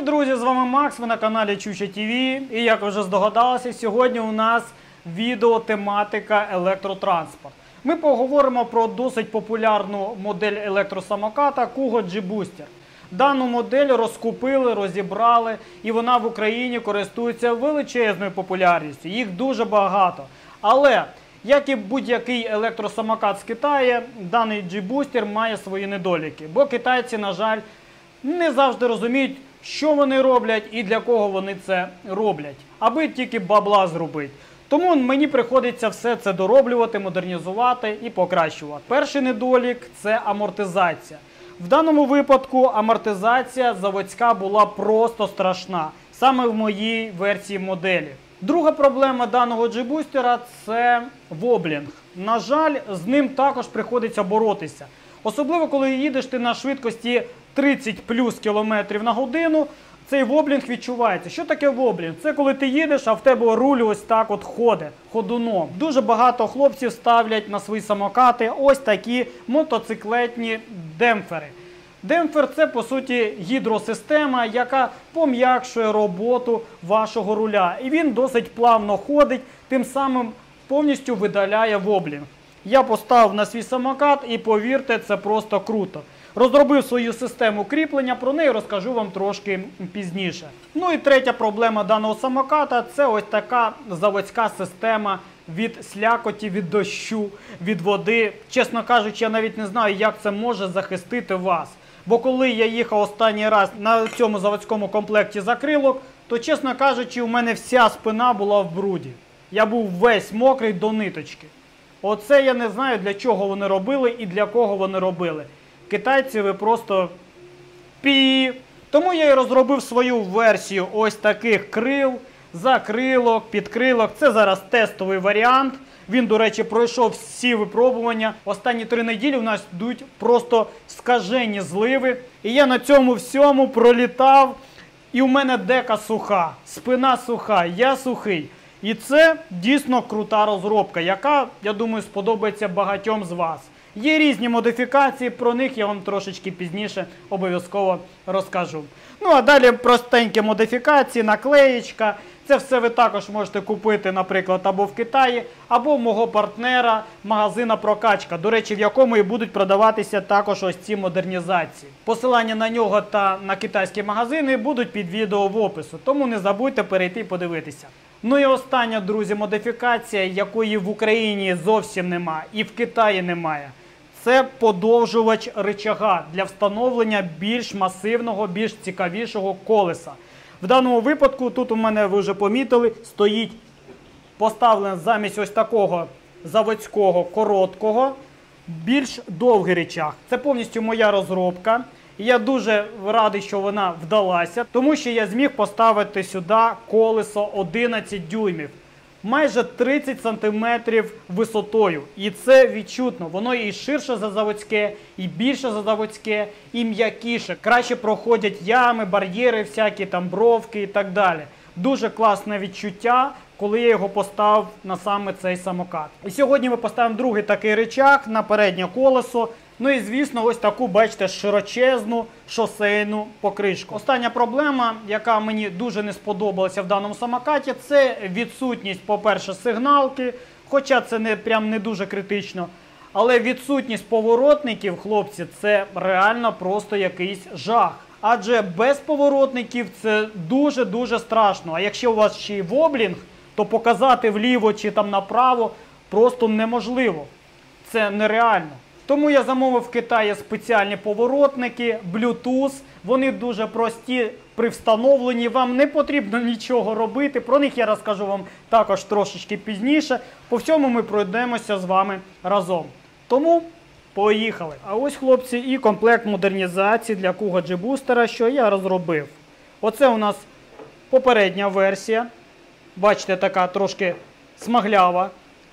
друзі, з вами Макс, ви на каналі Чуча ТВ. І як ви вже здогадалися, сьогодні у нас відео тематика електротранспорт. Ми поговоримо про досить популярну модель електросамоката Kugo G-Booster. Дану модель розкупили, розібрали, і вона в Україні користується величезною популярністю. Їх дуже багато. Але, як і будь-який електросамокат з Китаю, даний G-Booster має свої недоліки. Бо китайці, на жаль, не завжди розуміють, що вони роблять і для кого вони це роблять. Аби тільки бабла зробити. Тому мені приходиться все це дороблювати, модернізувати і покращувати. Перший недолік – це амортизація. В даному випадку амортизація заводська була просто страшна. Саме в моїй версії моделі. Друга проблема даного G-Booster – це воблінг. На жаль, з ним також приходиться боротися. Особливо, коли їдеш ти на швидкості 30 плюс кілометрів на годину, цей воблінг відчувається. Що таке воблінг? Це коли ти їдеш, а в тебе руль ось так от ходить, ходуном. Дуже багато хлопців ставлять на свої самокати ось такі мотоциклетні демпфери. Демпфер – це, по суті, гідросистема, яка пом'якшує роботу вашого руля. І він досить плавно ходить, тим самим повністю видаляє воблінг. Я поставив на свій самокат і, повірте, це просто круто. Розробив свою систему кріплення, про неї розкажу вам трошки пізніше. Ну і третя проблема даного самоката – це ось така заводська система від слякоті, від дощу, від води. Чесно кажучи, я навіть не знаю, як це може захистити вас. Бо коли я їхав останній раз на цьому заводському комплекті закрилок, то, чесно кажучи, у мене вся спина була в бруді. Я був весь мокрий до ниточки. Оце я не знаю, для чого вони робили і для кого вони робили. Китайці, ви просто пі. Тому я і розробив свою версію ось таких крил, закрилок, підкрилок. Це зараз тестовий варіант. Він, до речі, пройшов всі випробування. Останні 3 неділі у нас йдуть просто скажені зливи. І я на цьому всьому пролітав, і у мене дека суха, спина суха, я сухий. І це дійсно крута розробка, яка, я думаю, сподобається багатьом з вас. Є різні модифікації, про них я вам трошечки пізніше обов'язково розкажу. Ну а далі простенькі модифікації, наклеєчка. Це все ви також можете купити, наприклад, або в Китаї, або в мого партнера магазина Прокачка, до речі, в якому і будуть продаватися також ось ці модернізації. Посилання на нього та на китайські магазини будуть під відео в опису, тому не забудьте перейти і подивитися. Ну і остання, друзі, модифікація, якої в Україні зовсім нема і в Китаї немає. Це подовжувач ричага для встановлення більш масивного, більш цікавішого колеса. В даному випадку, тут у мене, ви вже помітили, стоїть поставлений замість ось такого заводського короткого, більш довгий ричаг. Це повністю моя розробка. І я дуже радий, що вона вдалася, тому що я зміг поставити сюди колесо 11 дюймів. Майже 30 см висотою. І це відчутно. Воно і ширше за заводське, і більше за заводське, і м'якіше. Краще проходять ями, бар'єри всякі, там бровки і так далі. Дуже класне відчуття, коли я його поставив на саме цей самокат. І сьогодні ми поставимо другий такий ричаг на переднє колесо. Ну і, звісно, ось таку, бачите, широчезну шосейну покришку. Остання проблема, яка мені дуже не сподобалася в даному самокаті, це відсутність, по-перше, сигналки, хоча це не дуже критично. Але відсутність поворотників, хлопці, це реально просто якийсь жах. Адже без поворотників це дуже-дуже страшно. А якщо у вас ще й воблінг, то показати вліво чи там направо просто неможливо. Це нереально. Тому я замовив в Китаї спеціальні поворотники, Bluetooth. Вони дуже прості при встановленні, вам не потрібно нічого робити. Про них я розкажу вам також трошечки пізніше. По всьому ми пройдемося з вами разом. Тому поїхали. А ось, хлопці, і комплект модернізації для Kugo G-Booster, що я розробив. Оце у нас попередня версія. Бачите, така трошки смаглява.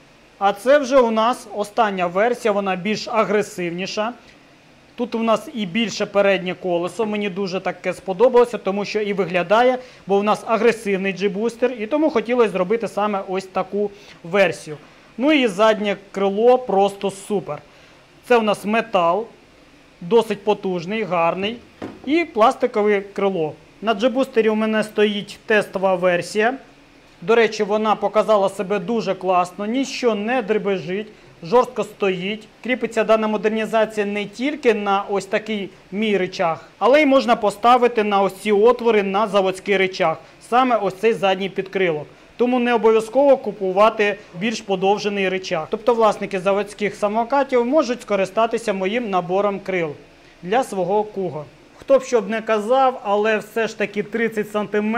А це вже у нас остання версія, вона більш агресивніша. Тут у нас і більше переднє колесо, мені дуже таке сподобалося, тому що і виглядає, бо у нас агресивний G-Booster, і тому хотілося зробити саме ось таку версію. Ну і заднє крило просто супер. Це у нас метал, досить потужний, гарний, і пластикове крило. На G-Booster у мене стоїть тестова версія. До речі, вона показала себе дуже класно, ніщо не дребежить, жорстко стоїть. Кріпиться дана модернізація не тільки на ось такий мій рычаг, але й можна поставити на ось ці отвори на заводський рычаг, саме ось цей задній підкрилок. Тому не обов'язково купувати більш подовжений рычаг. Тобто власники заводських самокатів можуть скористатися моїм набором крил для свого Kuga. Хто б що б не казав, але все ж таки 30 см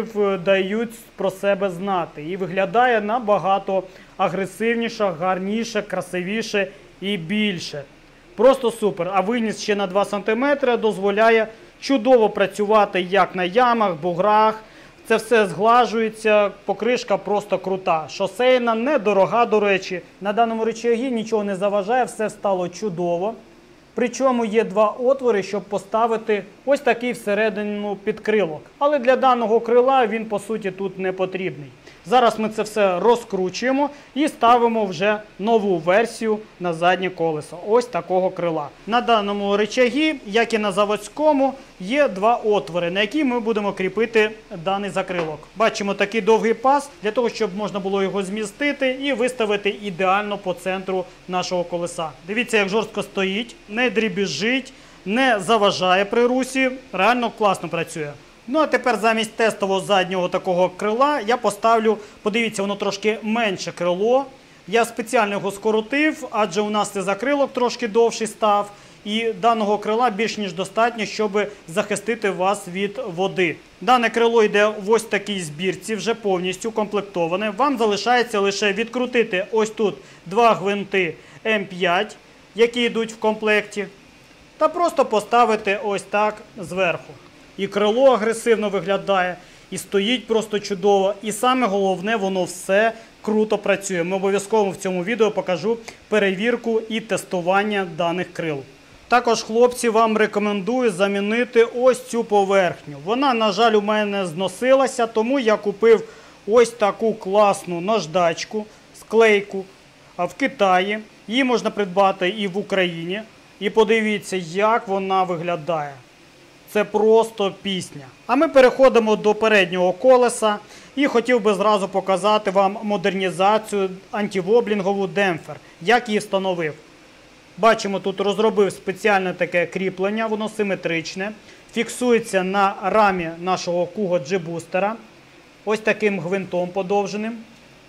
дають про себе знати. І виглядає набагато агресивніше, гарніше, красивіше і більше. Просто супер. А виніс ще на 2 см дозволяє чудово працювати як на ямах, буграх. Це все зглажується, покришка просто крута. Шосейна, недорога, до речі. На даному рычагі нічого не заважає, все стало чудово. Причому є 2 отвори, щоб поставити ось такий всередину підкрилок. Але для даного крила він, по суті, тут не потрібний. Зараз ми це все розкручуємо і ставимо вже нову версію на заднє колесо. Ось такого крила. На даному рычагі, як і на заводському, є 2 отвори, на які ми будемо кріпити даний закрилок. Бачимо такий довгий паз, для того, щоб можна було його змістити і виставити ідеально по центру нашого колеса. Дивіться, як жорстко стоїть, не дрібіжить, не заважає при русі, реально класно працює. Ну а тепер замість тестового заднього такого крила я поставлю, подивіться, воно трошки менше крило. Я спеціально його скоротив, адже у нас цей закрилок трошки довший став. І даного крила більш ніж достатньо, щоб захистити вас від води. Дане крило йде в ось такій збірці, вже повністю комплектоване. Вам залишається лише відкрутити ось тут 2 гвинти М5, які йдуть в комплекті, та просто поставити ось так зверху. І крило агресивно виглядає, і стоїть просто чудово. І саме головне, воно все круто працює. Ми обов'язково в цьому відео покажу перевірку і тестування даних крил. Також, хлопці, вам рекомендую замінити ось цю поверхню. Вона, на жаль, у мене зносилася, тому я купив ось таку класну наждачку, склейку в Китаї. Її можна придбати і в Україні. І подивіться, як вона виглядає. Це просто пісня. А ми переходимо до переднього колеса і хотів би зразу показати вам модернізацію антивоблінгову демпфер, як її встановив. Бачимо, тут розробив спеціальне таке кріплення, воно симетричне, фіксується на рамі нашого Kuga G-Booster, ось таким гвинтом подовженим.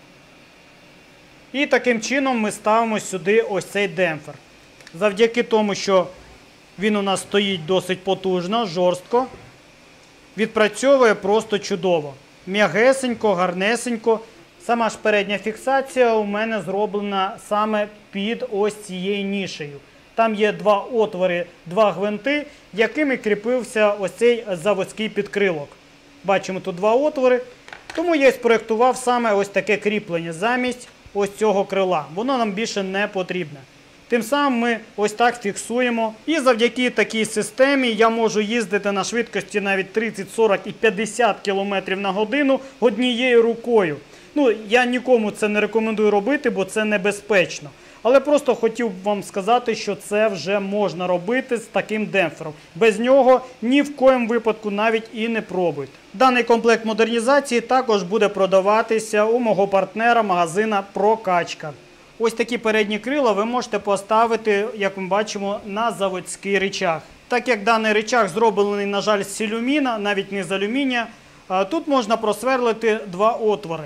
І таким чином ми ставимо сюди ось цей демпфер. Завдяки тому, що він у нас стоїть досить потужно, жорстко, відпрацьовує просто чудово. М'ягесенько, гарнесенько. Сама ж передня фіксація у мене зроблена саме під ось цією нішею. Там є 2 отвори, 2 гвинти, якими кріпився ось цей заводський підкрилок. Бачимо тут 2 отвори, тому я і спроєктував саме ось таке кріплення замість ось цього крила. Воно нам більше не потрібне. Тим самим ми ось так фіксуємо. І завдяки такій системі я можу їздити на швидкості навіть 30, 40 і 50 км на годину однією рукою. Ну, я нікому це не рекомендую робити, бо це небезпечно. Але просто хотів вам сказати, що це вже можна робити з таким демпфером. Без нього ні в коєму випадку навіть і не пробуйте. Даний комплект модернізації також буде продаватися у мого партнера магазина Прокачка. Ось такі передні крила ви можете поставити, як ми бачимо, на заводський рычаг. Так як даний рычаг зроблений, на жаль, з алюміна, навіть не з алюмінія, тут можна просверлити 2 отвори.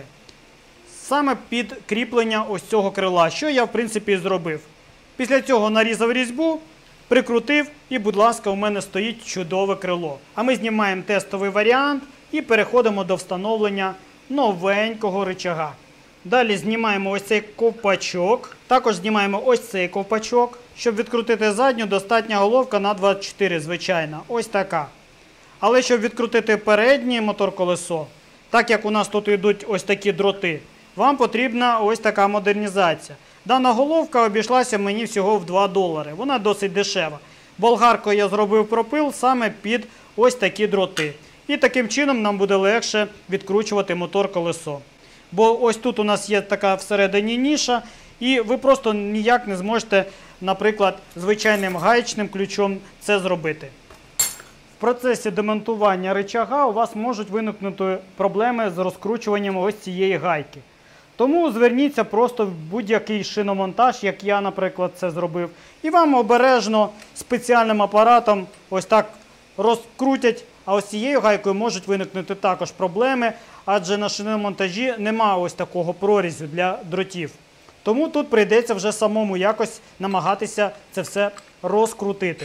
Саме під кріплення ось цього крила, що я, в принципі, і зробив. Після цього нарізав різьбу, прикрутив і, будь ласка, у мене стоїть чудове крило. А ми знімаємо тестовий варіант і переходимо до встановлення новенького рычага. Далі знімаємо ось цей ковпачок. Також знімаємо ось цей ковпачок. Щоб відкрутити задню, достатня головка на 24, звичайно. Ось така. Але щоб відкрутити переднє мотор-колесо, так як у нас тут йдуть ось такі дроти, вам потрібна ось така модернізація. Дана головка обійшлася мені всього в $2. Вона досить дешева. Болгаркою я зробив пропил саме під ось такі дроти. І таким чином нам буде легше відкручувати мотор-колесо. Бо ось тут у нас є така всередині ніша, і ви просто ніяк не зможете, наприклад, звичайним гаєчним ключом це зробити. В процесі демонтування рычага у вас можуть виникнути проблеми з розкручуванням ось цієї гайки. Тому зверніться просто в будь-який шиномонтаж, як я, наприклад, це зробив. І вам обережно спеціальним апаратом ось так розкрутять. А ось цією гайкою можуть виникнути також проблеми, адже на шиномонтажі немає ось такого прорізу для дротів. Тому тут прийдеться вже самому якось намагатися це все розкрутити.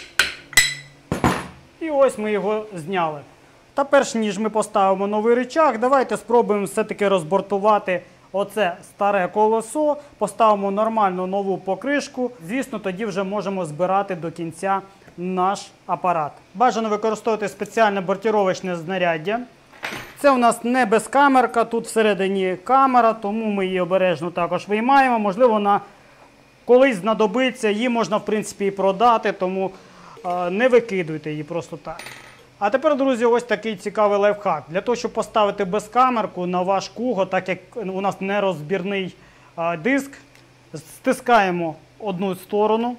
І ось ми його зняли. Та перш ніж ми поставимо новий рычаг, давайте спробуємо все-таки розбортувати оце старе колесо, поставимо нормальну нову покришку. Звісно, тоді вже можемо збирати до кінця наш апарат. Бажано використовувати спеціальне бортировочне знаряддя. Це у нас не безкамерка, тут всередині камера, тому ми її обережно також виймаємо. Можливо, вона колись знадобиться, її можна в принципі і продати, тому не викидуйте її просто так. А тепер, друзі, ось такий цікавий лайфхак. Для того, щоб поставити безкамерку на ваш Kugo, так як у нас нерозбірний диск, стискаємо одну сторону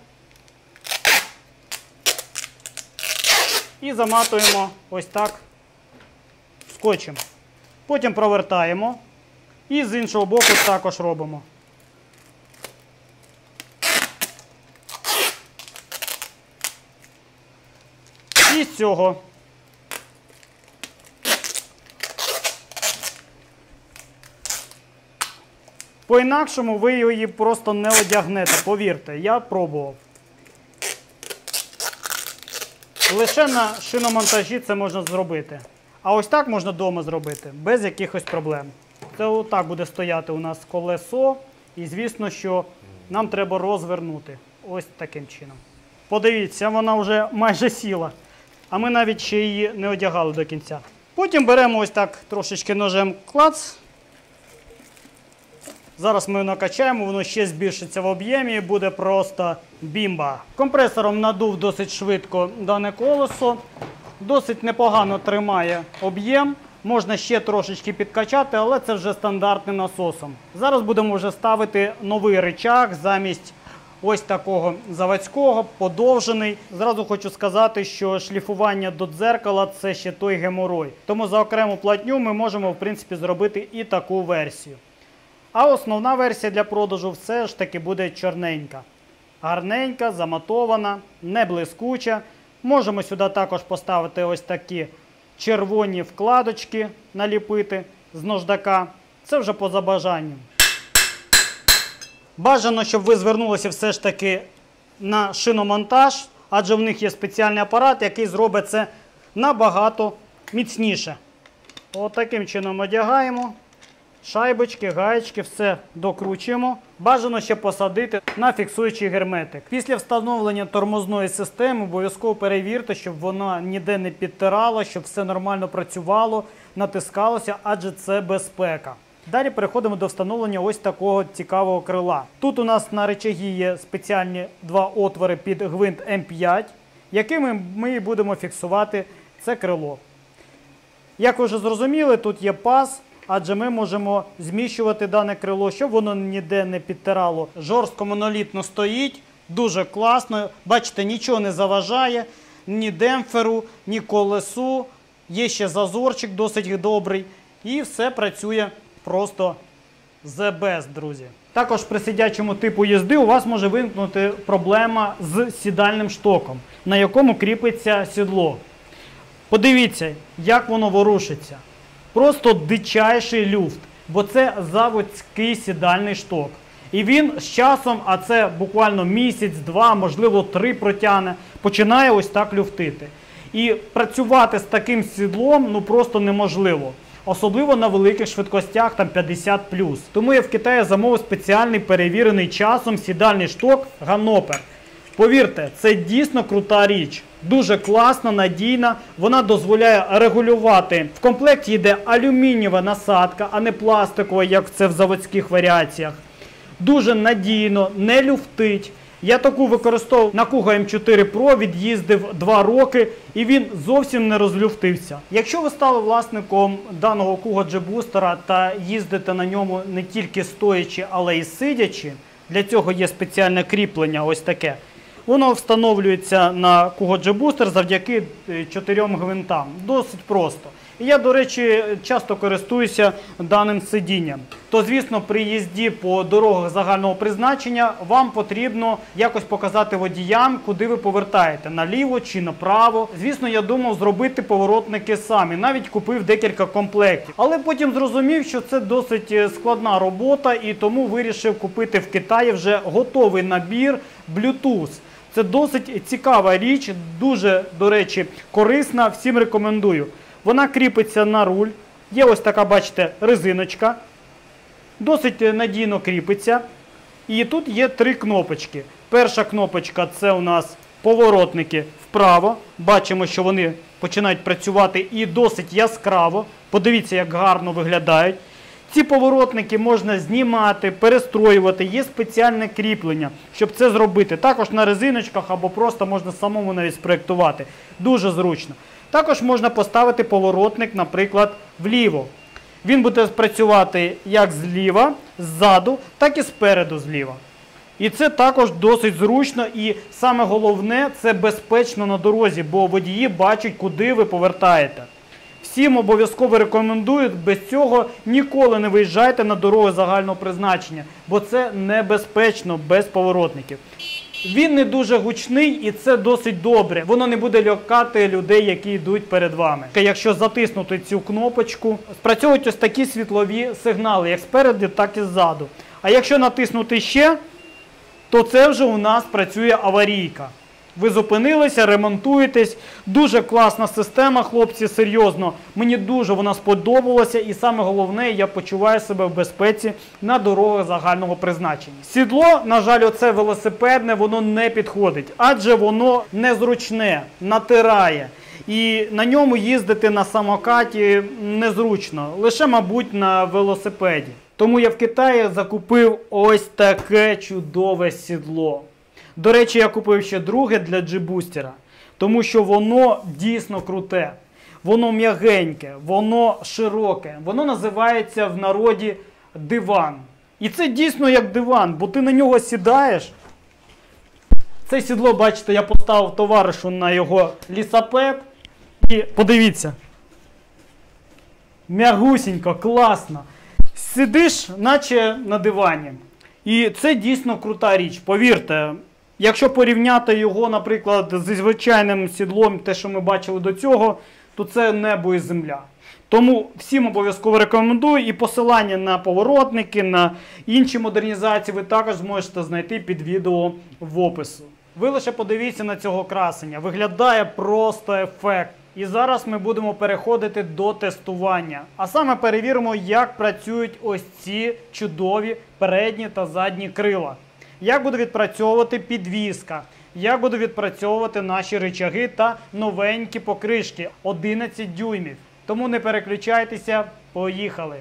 і заматуємо ось так скотчем. Потім провертаємо і з іншого боку також робимо. І з цього. По-інакшому ви її просто не одягнете, повірте, я пробував. Лише на шиномонтажі це можна зробити. А ось так можна вдома зробити, без якихось проблем. Це отак буде стояти у нас колесо, і звісно, що нам треба розвернути. Ось таким чином. Подивіться, вона вже майже сіла, а ми навіть ще її не одягали до кінця. Потім беремо ось так трошечки ножем клац. Зараз ми накачаємо, воно ще збільшиться в об'ємі і буде просто бімба. Компресором надув досить швидко дане колесо. Досить непогано тримає об'єм. Можна ще трошечки підкачати, але це вже стандартним насосом. Зараз будемо вже ставити новий рычаг замість ось такого заводського, подовжений. Зразу хочу сказати, що шліфування до дзеркала – це ще той геморой. Тому за окрему платню ми можемо, в принципі, зробити і таку версію. А основна версія для продажу все ж таки буде чорненька. Гарненька, заматована, не блискуча. Можемо сюди також поставити ось такі червоні вкладочки, наліпити з наждака. Це вже поза бажанням. Бажано, щоб ви звернулися все ж таки на шиномонтаж, адже в них є спеціальний апарат, який зробить це набагато міцніше. Ось таким чином одягаємо. Шайбочки, гаєчки, все докручуємо. Бажано ще посадити на фіксуючий герметик. Після встановлення тормозної системи обов'язково перевірте, щоб вона ніде не підтирала, щоб все нормально працювало, натискалося, адже це безпека. Далі переходимо до встановлення ось такого цікавого крила. Тут у нас на рычагі є спеціальні два отвори під гвинт М5, якими ми будемо фіксувати це крило. Як ви вже зрозуміли, тут є паз. Адже ми можемо зміщувати дане крило, щоб воно ніде не підтирало. Жорстко монолітно стоїть, дуже класно. Бачите, нічого не заважає, ні демпферу, ні колесу. Є ще зазорчик досить добрий. І все працює просто the best, друзі. Також при сидячому типу їзди у вас може виникнути проблема з сідальним штоком, на якому кріпиться сідло. Подивіться, як воно ворушиться. Просто дичайший люфт, бо це заводський сідальний шток. І він з часом, а це буквально місяць, два, можливо 3 протягне, починає ось так люфтити. І працювати з таким сідлом ну просто неможливо. Особливо на великих швидкостях, там 50+. Тому я в Китаї замовив спеціальний перевірений часом сідальний шток Ганопер. Повірте, це дійсно крута річ. Дуже класна, надійна, вона дозволяє регулювати. В комплекті йде алюмінієва насадка, а не пластикова, як це в заводських варіаціях. Дуже надійно, не люфтить. Я таку використовував на Kugo M4 Pro, від'їздив 2 роки і він зовсім не розлюфтився. Якщо ви стали власником даного Kugo G-Booster та їздите на ньому не тільки стоячи, але й сидячи, для цього є спеціальне кріплення ось таке. Воно встановлюється на Kugo G-Booster завдяки 4 гвинтам. Досить просто. І я, до речі, часто користуюся даним сидінням. То, звісно, при їзді по дорогах загального призначення вам потрібно якось показати водіям, куди ви повертаєте, наліво чи направо. Звісно, я думав зробити поворотники самі, навіть купив декілька комплектів. Але потім зрозумів, що це досить складна робота, і тому вирішив купити в Китаї вже готовий набір Bluetooth. Це досить цікава річ, дуже, до речі, корисна, всім рекомендую. Вона кріпиться на руль, є ось така, бачите, резиночка, досить надійно кріпиться. І тут є 3 кнопочки. Перша кнопочка – це у нас поворотники вправо. Бачимо, що вони починають працювати і досить яскраво. Подивіться, як гарно виглядають. Ці поворотники можна знімати, перестроювати, є спеціальне кріплення, щоб це зробити. Також на резиночках або просто можна самому навіть спроєктувати. Дуже зручно. Також можна поставити поворотник, наприклад, вліво. Він буде працювати як зліва, ззаду, так і спереду зліва. І це також досить зручно і саме головне – це безпечно на дорозі, бо водії бачать, куди ви повертаєте. Всім обов'язково рекомендую, без цього ніколи не виїжджайте на дороги загального призначення, бо це небезпечно без поворотників. Він не дуже гучний і це досить добре. Воно не буде лякати людей, які йдуть перед вами. Якщо затиснути цю кнопочку, спрацьовують ось такі світлові сигнали, як спереду, так і ззаду. А якщо натиснути ще, то це вже у нас працює аварійка. Ви зупинилися, ремонтуєтесь. Дуже класна система, хлопці, серйозно. Мені дуже вона сподобалася і саме головне, я почуваю себе в безпеці на дорогах загального призначення. Сідло, на жаль, оце велосипедне, воно не підходить, адже воно незручне, натирає. І на ньому їздити на самокаті незручно, лише, мабуть, на велосипеді. Тому я в Китаї закупив ось таке чудове сідло. До речі, я купив ще друге для G-Booster, тому що воно дійсно круте. Воно м'ягеньке, воно широке, воно називається в народі диван. І це дійсно як диван, бо ти на нього сідаєш. Це сідло, бачите, я поставив товаришу на його лісапед. І подивіться, м'ягусінько, класно. Сидиш, наче на дивані. І це дійсно крута річ, повірте. Якщо порівняти його, наприклад, зі звичайним сідлом, те, що ми бачили до цього, то це небо і земля. Тому всім обов'язково рекомендую, і посилання на поворотники, на інші модернізації ви також зможете знайти під відео в опису. Ви лише подивіться на цього красення, виглядає просто ефект. І зараз ми будемо переходити до тестування. А саме перевіримо, як працюють ось ці чудові передні та задні крила. Як буде відпрацьовувати підвіска, як буде відпрацьовувати наші рычаги та новенькі покришки 11 дюймів. Тому не переключайтеся, поїхали!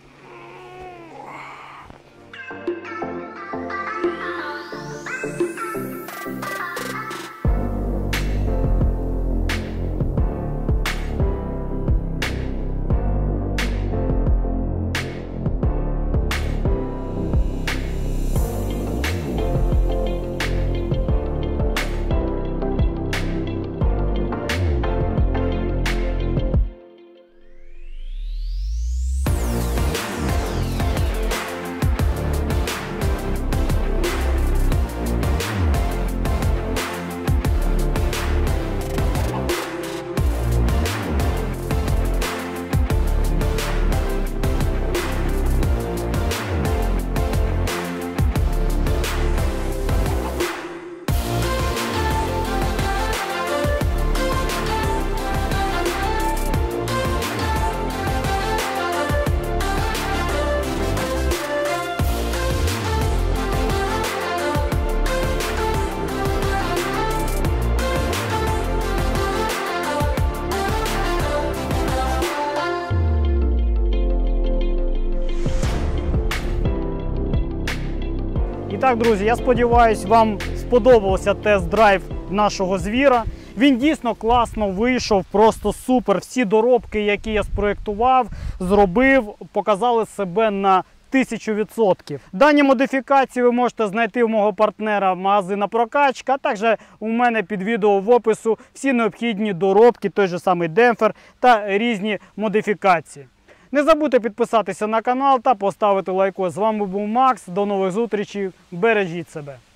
так, друзі, я сподіваюся, вам сподобався тест-драйв нашого звіра. Він дійсно класно вийшов, просто супер. Всі доробки, які я спроєктував, зробив, показали себе на 1000%. Дані модифікації ви можете знайти у мого партнера магазина Прокачка, а також у мене під відео в опису всі необхідні доробки, той же самий демпфер та різні модифікації. Не забудьте підписатися на канал та поставити лайкос. З вами був Макс. До нових зустрічей. Бережіть себе.